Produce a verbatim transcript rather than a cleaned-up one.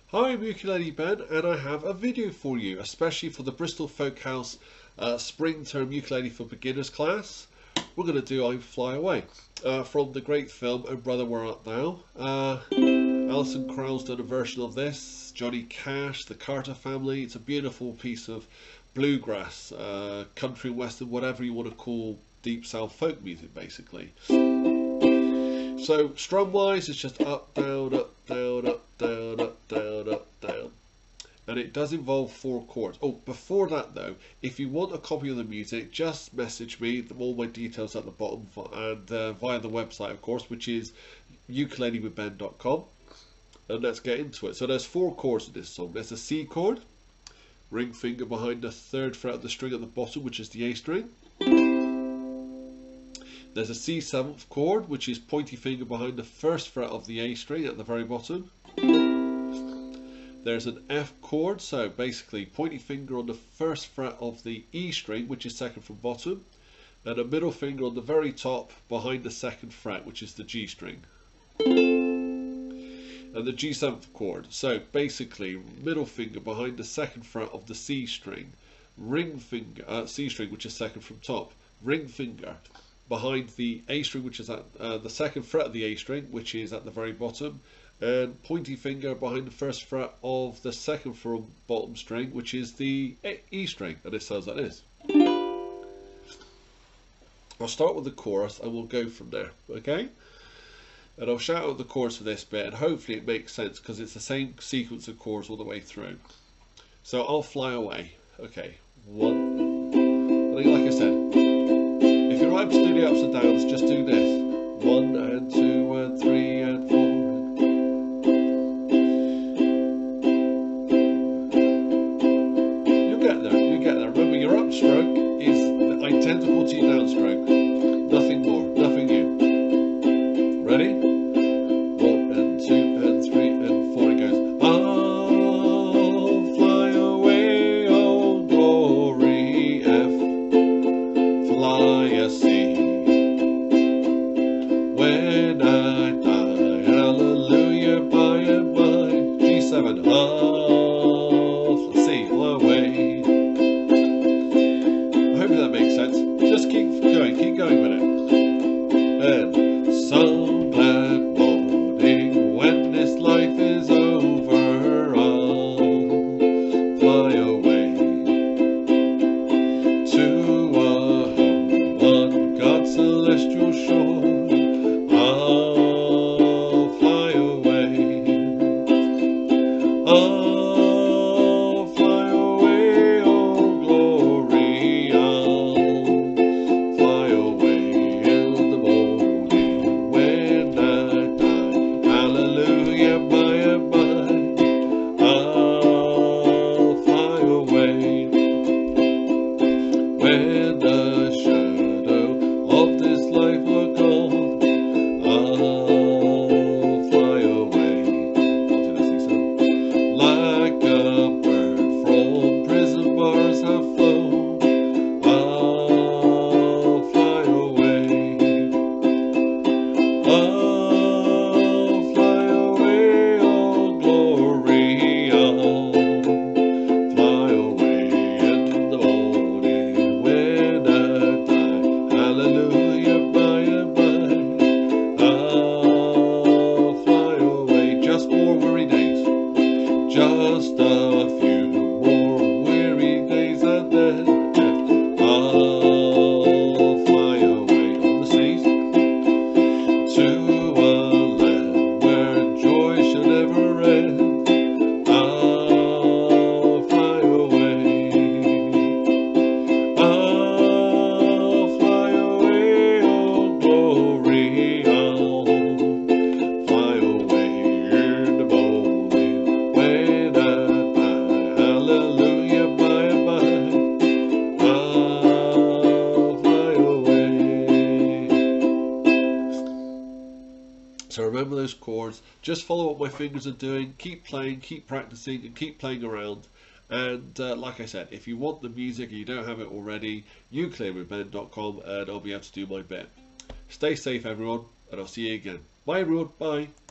Hi, I'm Ukulele Ben, and I have a video for you, especially for the Bristol Folk House uh, Spring Term Ukulele for Beginners class. We're going to do I Fly Away uh, from the great film Oh Brother Where Art Thou. Uh, Alison Krauss done a version of this, Johnny Cash, the Carter Family. It's a beautiful piece of bluegrass, uh, country western, whatever you want to call deep south folk music basically. So strum wise it's just up, down, up, down, up, down, up, down, up, down. And it does involve four chords. Oh, before that though, if you want a copy of the music, just message me, all my details at the bottom, and uh, via the website of course, which is ukulele with ben dot com. And let's get into it. So there's four chords in this song. There's a C chord, ring finger behind the third fret of the string at the bottom, which is the A string. There's a C seventh chord, which is pointy finger behind the first fret of the A string at the very bottom. There's an F chord, so basically pointy finger on the first fret of the E string, which is second from bottom, and a middle finger on the very top behind the second fret, which is the G string. And the G seventh chord, so basically middle finger behind the second fret of the C string, ring finger, uh, C string, which is second from top, ring finger behind the A string, which is at uh, the second fret of the A string, which is at the very bottom, and pointy finger behind the first fret of the second from bottom string, which is the E string, and it sounds like this. I'll start with the chorus and we'll go from there, okay? And I'll shout out the chords for this bit, and hopefully it makes sense because it's the same sequence of chords all the way through. So I'll fly away. Okay, one. I think, like I said, if you're able to do the ups and downs, just do this. One and two and three and four. You'll get there, you'll get there. Remember, your upstroke is identical to your downstroke. Nothing more, nothing new. Ready? One and two and three and four. It goes. I'll fly away, oh glory, F. Fly a C. When I die, hallelujah, by and by. G seven, I'll C, fly away. I hope that makes sense. Just keep going, keep going with it. And some glad morning when this life is over, I'll fly away to a home on God's celestial shore. I'll fly away. I'll fly away, oh glory. I'll fly away in the morning when I die. Hallelujah, by and by. I'll fly away when the shadow of this life are gone. I'll fly away. Like a bird from prison bars have flown. I'll fly away. I'll fly away, oh glory. I'll fly away in the morning when I die. Hallelujah, by and by. I'll fly away. Just more weary days. Just a few more weary days and then I'll fly away on the seas to a land where joy shall never end. I'll fly away. I'll fly away, oh glory. I'll fly away in the morning when I die. Hallelujah, by and by. I'll fly away. So remember those chords. Just follow what my fingers are doing. Keep playing, keep practicing, and keep playing around. And uh, like I said, if you want the music and you don't have it already, ukulele with ben dot com and I'll be able to do my bit. Stay safe everyone, and I'll see you again. Bye everyone, bye.